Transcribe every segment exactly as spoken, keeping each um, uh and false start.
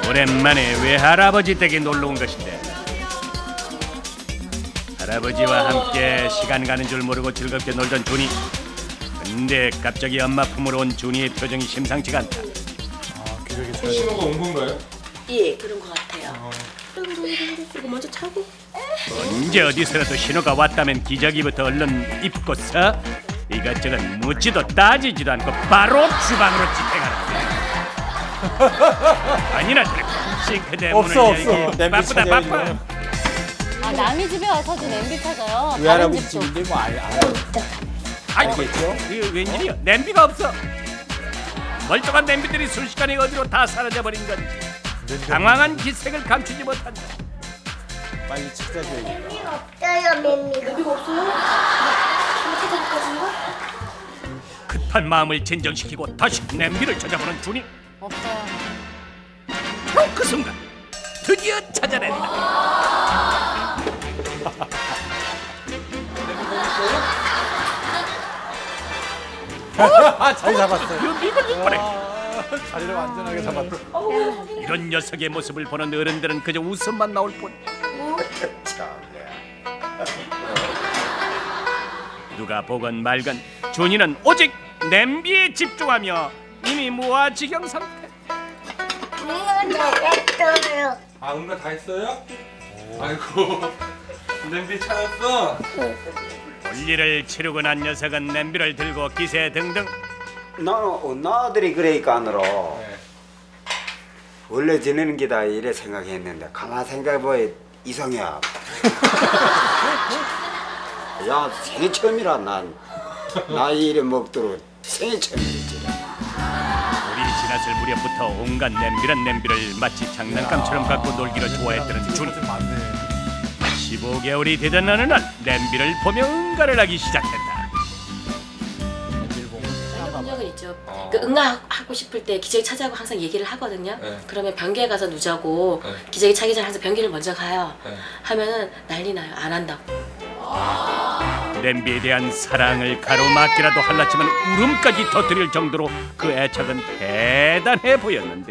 오랜만에 외할아버지 댁에 놀러 온 것인데 할아버지와 함께 시간 가는 줄 모르고 즐겁게 놀던 준이. 근데 갑자기 엄마 품으로 온 준이의 표정이 심상치가 않다. 아, 기저귀 신호가 온 건가요? 예, 그런 것 같아요. 어. 이거 먼저 차고. 언제 어디서라도 신호가 왔다면 기저귀부터 얼른 입고서 이것저것 묻지도 따지지도 않고 바로 주방으로 집행하는 거야. 아니나 싱크대 문을 없어, 열기 없어. 바쁘다 바빠. 아, 남의 집에 와서도 냄비 찾아요. 외할아버지 집인데 뭐 알, 알. 알겠죠? 이거 웬일이야? 냄비가 없어. 멀쩡한 냄비들이 순식간에 어디로 다 사라져버린 건지 당황한 기색을 감추지 못한다. 빨리 찾아줘야겠다. 냄비가 없어요, 냄비가. 냄비가 없어요? 이거 찾아볼까요? 급한 마음을 진정시키고 다시 냄비를 찾아보는 준이. 없어요. 바로 그 순간 드디어 찾아낸다. 자리 잡았어요. 이걸 이번에 자리를 완전하게 잡았어. 이런 녀석의 모습을 보는 어른들은 그저 웃음만 나올 뿐. 누가 보건 말건 준이는 오직 냄비에 집중하며 이미 무아지경 상태. 이거 다 했어요. 아, 응가 다 했어요? 아이고, 냄비 찾았어. 볼일을 치르고 난 녀석은 냄비를 들고 기세 등등. 나는 나들이 그러니까 안으로 네. 원래 지내는 게다 이래 생각했는데 가만 생각해보니 이상해. 야 생애 처음이라 난 나이 이래 먹도록 생애 처음이지. 우리 지났을 무렵부터 온갖 냄비란 냄비를 마치 장난감처럼 갖고 놀기를 좋아했던 준. 십오 개월이 되던 어느 날 냄비를 보며 응가를 하기 시작했다. 본 적은 있죠. 그 응가 하고 싶을 때 기저귀 차자고 항상 얘기를 하거든요. 네. 그러면 변기에 가서 누자고 네. 기저귀 차기 전에 항상 변기를 먼저 가요. 네. 하면은 난리 나요. 안 한다고. 냄비에 대한 사랑을 가로막기라도 할랐지만 울음까지 터뜨릴 정도로 그 애착은 대단해 보였는데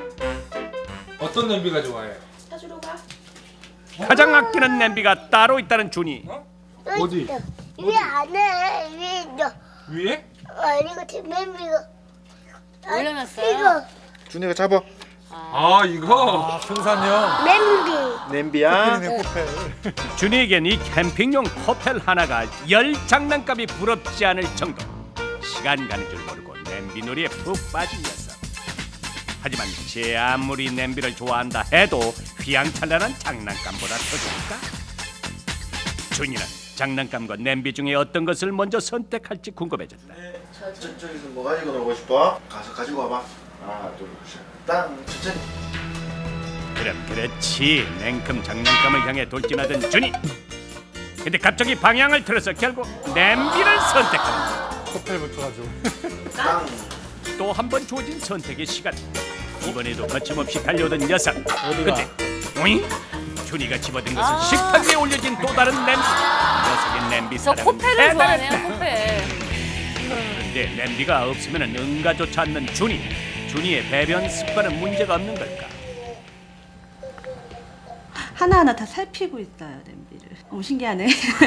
어떤 냄비가 좋아해? 사주러 가. 가장 아끼는 냄비가 따로 있다는 준이. 어디? 위에 안에 위에 있어. 위에? 아니 이거 지금 냄비가. 올려놨어요? 이거 준이가 잡아. 아, 이거? 아, 풍선형. 냄비. 냄비야. 준이에겐 이 캠핑용 코펠 하나가 열 장난감이 부럽지 않을 정도. 시간 가는 줄 모르고 냄비 놀이에 푹 빠진 녀석. 하지만 제 아무리 냄비를 좋아한다 해도 휘황찬란한 장난감보다 더 좋을까? 준이는 장난감과 냄비 중에 어떤 것을 먼저 선택할지 궁금해졌다. 저, 저기서 뭐 가지고 놀고 싶어? 가서 가지고 와봐. 하나, 둘, 셋, 땅, 천천히. 그럼 그렇지. 냉큼 장난감을 향해 돌진하던 준이. 근데 갑자기 방향을 틀어서 결국 냄비를 선택한다. 호텔부터 가죠. 또 한 번 주어진 선택의 시간. 이번에도 거침없이 달려오던 녀석. 근데 오잉? 준이가 집어든 것은 아 식탁 위에 올려진 또 다른 냄비. 녀석의 냄비 저 사랑은 코펠을 대단했다. 좋아하네요, 코펠. 그런데 냄비가 없으면 응가조차 않는 준이. 준이의 배변 습관은 문제가 없는 걸까? 하나하나 다 살피고 있어요, 냄비를. 너무 신기하네.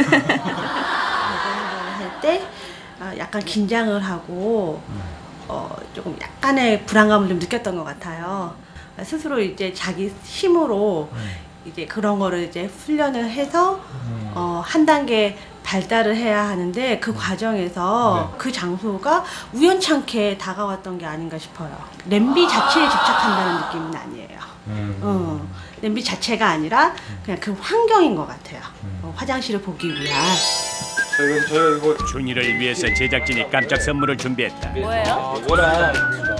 할 때 약간 긴장을 하고 어, 조금 약간의 불안감을 좀 느꼈던 것 같아요. 스스로 이제 자기 힘으로 이제 그런 거를 이제 훈련을 해서 어, 한 단계 발달을 해야 하는데 그 과정에서 네. 그 장소가 우연찮게 다가왔던 게 아닌가 싶어요. 냄비 자체에 집착한다는 느낌은 아니에요. 음. 어, 냄비 자체가 아니라 그냥 그 환경인 것 같아요. 어, 화장실을 보기 위한. 저희, 저희 이거 준이를 위해서 제작진이 깜짝 선물을 준비했다. 뭐예요? 이거랑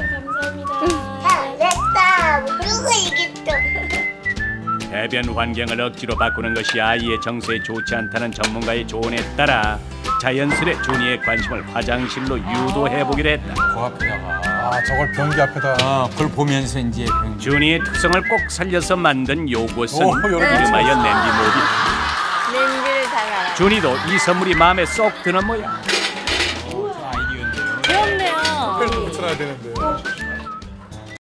잘했다. 누가 이겼어? 배변 환경을 억지로 바꾸는 것이 아이의 정서에 좋지 않다는 전문가의 조언에 따라 자연스레 준이의 관심을 화장실로 유도해보기로 했다. 그 앞에다가. 아, 저걸 변기 앞에다. 어, 그걸 보면서 이제 준이의 특성을 꼭 살려서 만든 요것은 오, 여러 개 이름하여 냄비 모드. 냄비를 잘 알아. 준이도 이 선물이 마음에 쏙 드는 모양. 아이디어인데요. 귀엽네요. 벨트 붙여놔야 되는데.